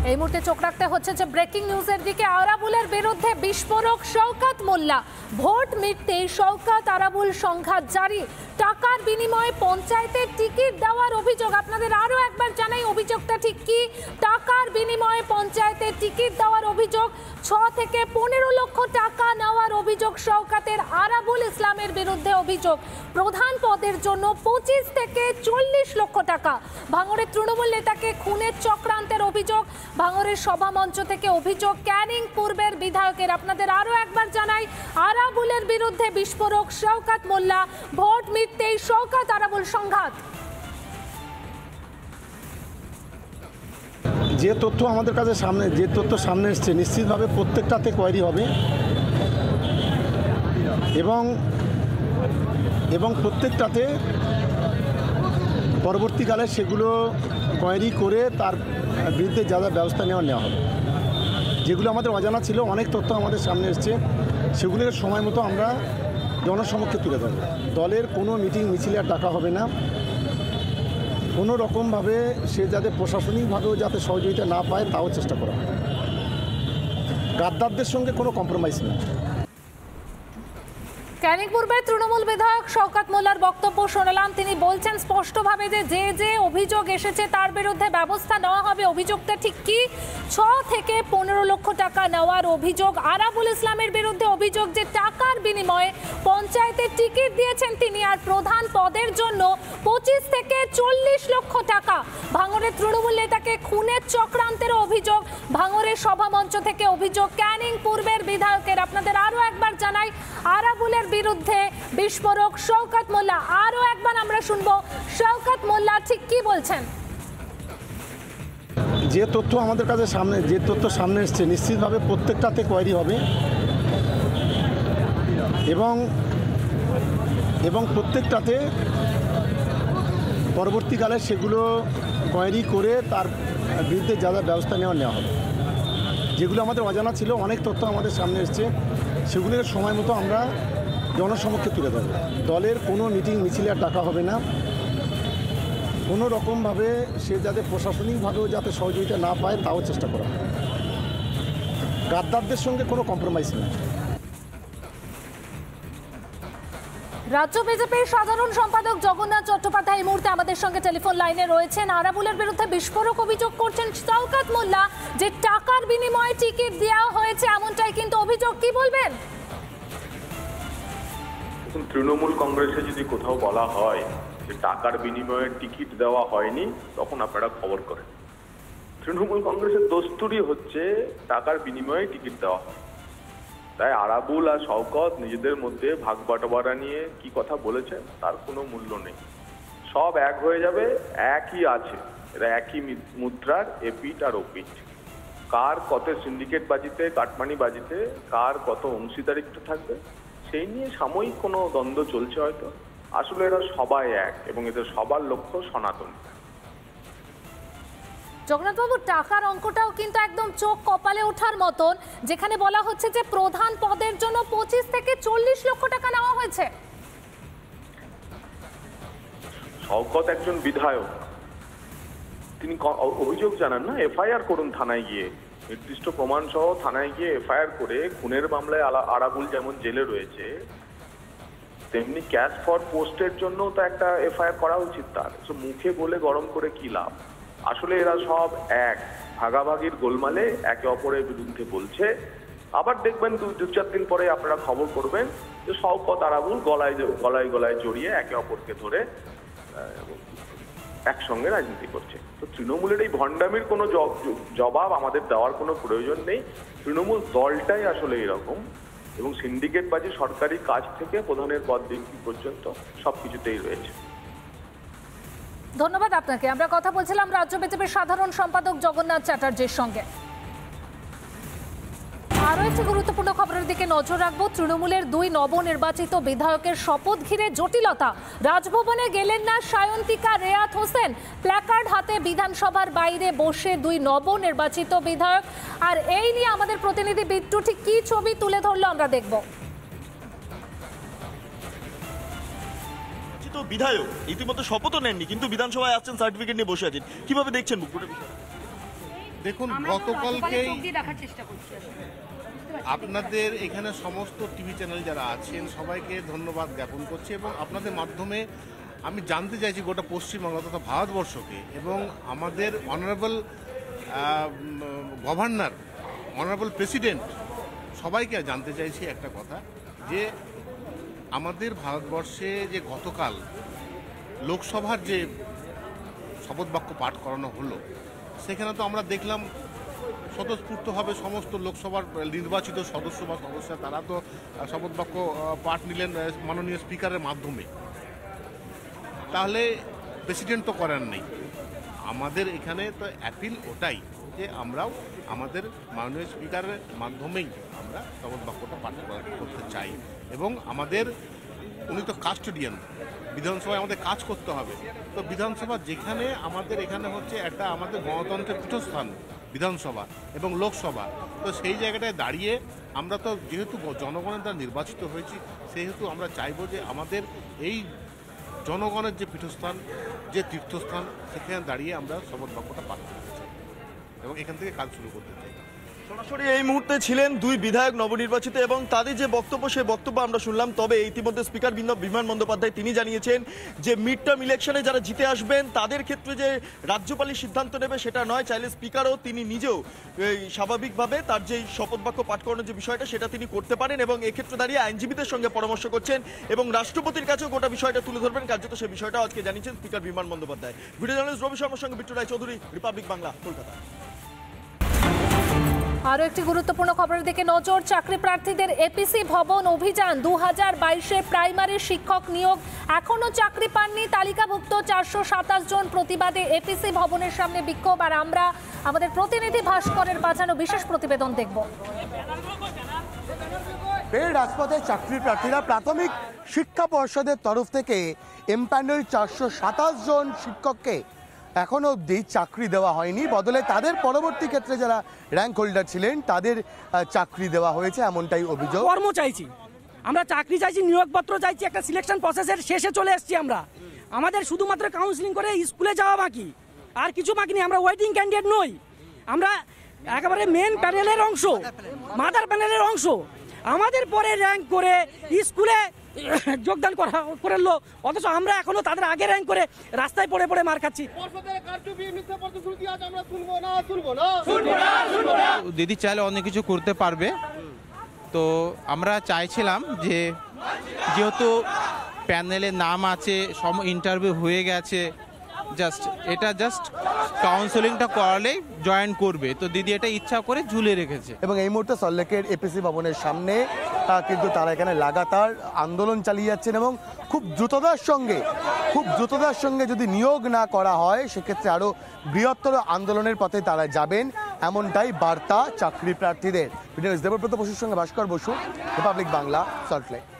এই মুহূর্তে চোখ রাখতে হচ্ছে যে ব্রেকিং নিউজের দিকে। আরাবুলের বিরুদ্ধে বিস্ফোরক শওকত মোল্লা। ভোট মিটতেই শওকত আরাবুল সংঘাত জারি। টাকার বিনিময়ে পঞ্চায়েতের টিকিট দেওয়ার অভিযোগ। আপনাদের আরো একবার জানাই অভিযোগটা ঠিক কি। টাকার বিনিময়ে পঞ্চায়েতের টিকিট দেওয়ার অভিযোগ। 6 থেকে 15 লক্ষ টাকা নেওয়ার অভিযোগ শওকতের। আরাবুল ইসলামের বিরুদ্ধে অভিযোগ প্রধান পদের জন্য 25 থেকে 40 লক্ষ টাকা। ভাঙড়ের তৃণমূল নেতাকে খুনের চক্রান্তের অভিযোগ। ভাঙড়ের সভামঞ্চ থেকে অভিযোগ ক্যানিং পূর্বের বিধায়কের। আপনাদের আরো একবার জানাই আরাবুলের বিরুদ্ধে বিস্ফোরক শওকত মোল্লা। ভোট মিটতেই শওকত আরাবুল সংঘাত। যে তথ্য আমাদের কাছে সামনে এসছে নিশ্চিতভাবে প্রত্যেকটাতে কোয়ারি হবে এবং প্রত্যেকটাতে পরবর্তীকালে সেগুলো কোয়ারি করে তার বিরুদ্ধে যা যা ব্যবস্থা নেওয়া হবে। যেগুলো আমাদের অজানা ছিল, অনেক তথ্য আমাদের সামনে এসছে, সেগুলোর সময় মতো আমরা জনসমক্ষে তুলে ধরব। দলের কোনো মিটিং মিছিলে আর ডাকা হবে না। কোনো রকমভাবে সে যাতে প্রশাসনিকভাবেও যাতে সহযোগিতা না পায় তাও চেষ্টা করা হবে। গাদ্দারদের সঙ্গে কোনো কম্প্রোমাইজ নেই। ক্যানিং পূর্বের তৃণমূল বিধায়ক শওকত মোল্লার বক্তব্য শোনালাম। তিনি বলছেন স্পষ্টভাবে যে অভিযোগ এসেছে তার বিরুদ্ধে ব্যবস্থা নেওয়া হবে। অভিযোগটা ঠিক কি? 6 থেকে 15 লক্ষ টাকা নেওয়ার অভিযোগ। আরাবুল ইসলামের বিরুদ্ধে অভিযোগ যে টাকার বিনিময়ে পঞ্চায়েতের টিকিট দিয়েছেন তিনি, আর প্রধান পদের জন্য 25 থেকে 40 লক্ষ টাকা। ভাঙড়ের তৃণমূল নেতাকে খুনের চক্রান্তের অভিযোগ। ভাঙড়ের সভামঞ্চ থেকে অভিযোগ ক্যানিং পূর্বের বিধায়কের। আপনাদের আরো একবার জানাই আরাবুলের বিরুদ্ধে বিস্ফোরক শওকত মোল্লা। আরো একবার আমরা শুনবো শওকত মোল্লা ঠিক কি বলছেন। যে তথ্য আমাদের কাছে সামনে এসছে নিশ্চিতভাবে প্রত্যেকটাতে কোয়ারি হবে এবং প্রত্যেকটাতে পরবর্তীকালে সেগুলো কোয়ারি করে তার বিরুদ্ধে যা যা ব্যবস্থা নেওয়া হবে। যেগুলো আমাদের অজানা ছিল, অনেক তথ্য আমাদের সামনে এসছে, সেগুলোর সময় মতো আমরা জনসমক্ষে তুলে ধরব। দলের কোনো মিটিং মিছিলে আর ডাকা হবে না। কোনো রকমভাবে সে যাতে প্রশাসনিকভাবেও যাতে সহযোগিতা না পায় তাও চেষ্টা করা হবে। গাদ্দারদের সঙ্গে কোনো কম্প্রোমাইজ নেই। রাজ্য বিজেপির সাধারণ সম্পাদক জগন্নাথ চট্টোপাধ্যায় এই মুহূর্তে আমাদের সঙ্গে টেলিফোন লাইনে রয়েছেন। আরাবুলের বিরুদ্ধে বিস্ফোরক অভিযোগ করছেন শওকত মোল্লা যে টাকার বিনিময়ে টিকিট দেওয়া হয়েছে, এমনটাই কিন্তু অভিযোগ। কি বলবেন? তৃণমূল কংগ্রেসে যদি কোথাও বলা হয় যে টাকার বিনিময়ে টিকিট দেওয়া হয়নি, তখন আপনারা খবর করেন। তৃণমূল কংগ্রেসের দস্তুরই হচ্ছে টাকার বিনিময়ে টিকিট দেওয়া হয়। তাই আরাবুল আর শওকত নিজেদের মধ্যে ভাগ বাটোয়ারা নিয়ে কি কথা বলেছেন তার কোনো মূল্য নেই। সব এক হয়ে যাবে, একই আছে, এরা একই মুদ্রার এপিট আর ওপিট। কার কত সিন্ডিকেট বাজিতে, কাটমানি বাজিতে কার কত অংশীদারিত্ব থাকবে সেই নিয়ে সাময়িক কোনো দ্বন্দ্ব চলছে হয়তো। আসলে এরা সবাই এক এবং এদের সবার লক্ষ্য সনাতন। জগন্নাথবাবু, টাকার অঙ্কটাও কিন্তু একদম চোখ কপালে ওঠার মতন, যেখানে বলা হচ্ছে যে প্রধান পদের জন্য 25 থেকে 40 লক্ষ টাকা নেওয়া হয়েছে। শওকত একজন বিধায়ক, তিনি অভিযোগ জানান না, এফআইআর করুন থানায় গিয়ে, নির্দিষ্ট প্রমাণ সহ থানায় গিয়ে এফআইআর করে। খুনের মামলায় আরাবুল যেমন জেলে রয়েছে, তেমনি ক্যাশ ফর পোস্টের জন্য তো একটা এফআইআর করা উচিত তার। মুখে বলে গরম করে কি লাভ? আসলে এরা সব এক, ভাগাভাগির গোলমালে একে অপরের বিরুদ্ধে বলছে। আবার দেখবেন 2-4 দিন পরে আপনারা খবর করবেন যে শওকত আরাবুল গলায় জড়িয়ে একে অপরকে ধরে একসঙ্গে রাজনীতি করছে। তো তৃণমূলের এই ভণ্ডামির কোনো জবাব আমাদের দেওয়ার কোনো প্রয়োজন নেই। তৃণমূল দলটাই আসলে এরকম, এবং সিন্ডিকেটবাজি সরকারি কাজ থেকে প্রধানের পদ বিক্রি পর্যন্ত সবকিছুতেই রয়েছে। ধন্যবাদ আপনাকে। আমরা কথা বলছিলাম রাজ্য বিজেপির সাধারণ সম্পাদক জগন্নাথ চ্যাটার্জির সঙ্গে। আরও একটি গুরুত্বপূর্ণ খবরের দিকে নজর রাখবো। তৃণমূলের 2 নবনির্বাচিত বিধায়কের শপথ ঘিরে জটিলতা। রাজভবনে গেলেন না সায়ন্তিকা রেয়াত হোসেন। প্ল্যাকার্ড হাতে বিধানসভার বাইরে বসে 2 নবনির্বাচিত বিধায়ক। আর এই নিয়ে আমাদের প্রতিনিধি বিট্টু ঠিক কি ছবি তুলে ধরলো আমরা দেখব। বিধায়ক ইতিমধ্যে শপথও নেননি, কিন্তু বিধানসভায় আসছেন, সার্টিফিকেট নিয়ে বসে আছেন। কিভাবে দেখছেন? দেখুন, গতকালকেই আপনাদের এখানে সমস্ত টিভি চ্যানেল যারা আছেন সবাইকে ধন্যবাদ জ্ঞাপন করছি এবং আপনাদের মাধ্যমে আমি জানতে চাইছি গোটা পশ্চিমবঙ্গ তথা ভারতবর্ষকে এবং আমাদের অনারেবল গভর্নর, অনারেবল প্রেসিডেন্ট সবাইকে জানতে চাইছি একটা কথা, যে আমাদের ভারতবর্ষে যে গতকাল লোকসভার যে শপথ বাক্য পাঠ করানো হলো, সেখানে তো আমরা দেখলাম স্বতঃস্ফূর্তভাবে সমস্ত লোকসভার নির্বাচিত সদস্য বা সদস্য তারা তো শপথ বাক্য পাঠ নিলেন মাননীয় স্পিকারের মাধ্যমে। তাহলে প্রেসিডেন্ট তো করার নেই। আমাদের এখানে তো অ্যাপিল ওটাই যে আমরাও আমাদের মাননীয় স্পিকারের মাধ্যমেই আমরা শপথ বাক্যটা পাঠ করতে চাই এবং আমাদের উনি তো কাস্টোডিয়ান, বিধানসভায় আমাদের কাজ করতে হবে। তো বিধানসভা যেখানে আমাদের এখানে হচ্ছে একটা আমাদের গণতন্ত্রের পীঠস্থান বিধানসভা এবং লোকসভা, তো সেই জায়গাটায় দাঁড়িয়ে আমরা তো যেহেতু জনগণের দ্বারা নির্বাচিত হয়েছি, সেহেতু আমরা চাইবো যে আমাদের এই জনগণের যে পীঠস্থান, যে তীর্থস্থান, সেখানে দাঁড়িয়ে আমরা শপথ বাক্যটা পাঠ করতে চাই এবং এখান থেকে কাজ শুরু করতে চাই। সরাসরি এই মুহূর্তে ছিলেন দুই বিধায়ক নবনির্বাচিত এবং তাদের যে বক্তব্য, সেই বক্তব্য আমরা শুনলাম। তবে ইতিমধ্যে স্পিকার বিমান বন্দ্যোপাধ্যায় তিনি জানিয়েছেন যে মিড টার্ম ইলেকশনে যারা জিতে আসবেন তাদের ক্ষেত্রে যে রাজ্যপালই সিদ্ধান্ত নেবে সেটা নয়, চাইলে স্পিকারও তিনি নিজেও স্বাভাবিকভাবে তার যে শপথ বাক্য পাঠ করানোর যে বিষয়টা সেটা তিনি করতে পারেন এবং এক্ষেত্রে দাঁড়িয়ে আইনজীবীদের সঙ্গে পরামর্শ করছেন এবং রাষ্ট্রপতির কাছেও গোটা বিষয়টা তুলে ধরবেন। কার্যত সেই বিষয়টা আজকে জানিয়েছেন স্পিকার বিমান বন্দ্যোপাধ্যায়। ভিডিও জার্নালিস্ট রবি শর্মার সঙ্গে বিট্টু রায়চৌধুরী, রিপাবলিক বাংলা, কলকাতা। আরও একটি গুরুত্বপূর্ণ খবরের দিকে নজর। চাকরি প্রার্থীদের এপিসি ভবন অভিযান 2022-এ প্রাইমারি শিক্ষক নিয়োগ এখনও চাকরি পাননি তালিকাভুক্ত 427 জন। প্রতিবাদে এপিসি ভবনের সামনে বিক্ষোভ। আর আমরা আমাদের প্রতিনিধি ভাস্করের বাঁচানো বিশেষ প্রতিবেদন দেখব। ফের রাজপথে চাকরি প্রার্থীরা। প্রাথমিক শিক্ষা পর্ষদের তরফ থেকে এমপ্যানেল 427 জন শিক্ষককে এখনো অবধি চাকরি দেওয়া হয়নি, বদলে তাদের পরবর্তী ক্ষেত্রে যারা র্যাঙ্ক হোল্ডার ছিলেন তাদের চাকরি দেওয়া হয়েছে, এমনটাই অভিযোগ। কর্ম চাইছি আমরা, চাকরি চাইছি, নিয়োগপত্র চাইছি। একটা সিলেকশন প্রসেসের শেষে চলে এসেছি আমরা। আমাদের শুধুমাত্র কাউন্সিলিং করে স্কুলে যাওয়া বাকি, আর কিছু বাকি নেই। আমরা ওয়েটিং ক্যান্ডিডেট নই, আমরা একেবারে মেন প্যানেলের অংশ, মাদার প্যানেলের অংশ। আমাদের পরে র্যাঙ্ক করে স্কুলে যোগদান করলো, অথচ আমরা এখনো তাদের আগে র্যাঙ্ক করে রাস্তায় পড়ে পড়ে মার খাচ্ছি। দিদি চাইলে অনেক কিছু করতে পারবে, তো আমরা চাইছিলাম যে যেহেতু প্যানেলে নাম আছে, সব ইন্টারভিউ হয়ে গেছে, জাস্ট কাউন্সেলিংটা করালেই জয়েন করবে, তো দিদি এটা ইচ্ছা করে ঝুলে রেখেছে। এবং এই মুহূর্তে সল্টলেকের এপিসি ভবনের সামনে কিন্তু তারা এখানে লাগাতার আন্দোলন চালিয়ে যাচ্ছেন এবং খুব দ্রুততার সঙ্গে যদি নিয়োগ না করা হয় সেক্ষেত্রে আরও বৃহত্তর আন্দোলনের পথে তারা যাবেন, এমনটাই বার্তা চাকরি প্রার্থীদের। দেবব্রত বসুর সঙ্গে ভাস্কর বসু, রিপাবলিক বাংলা, সল্টলেক।